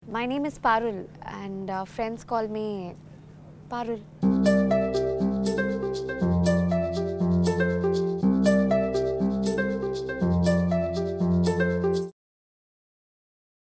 My name is Parul and friends call me Parul.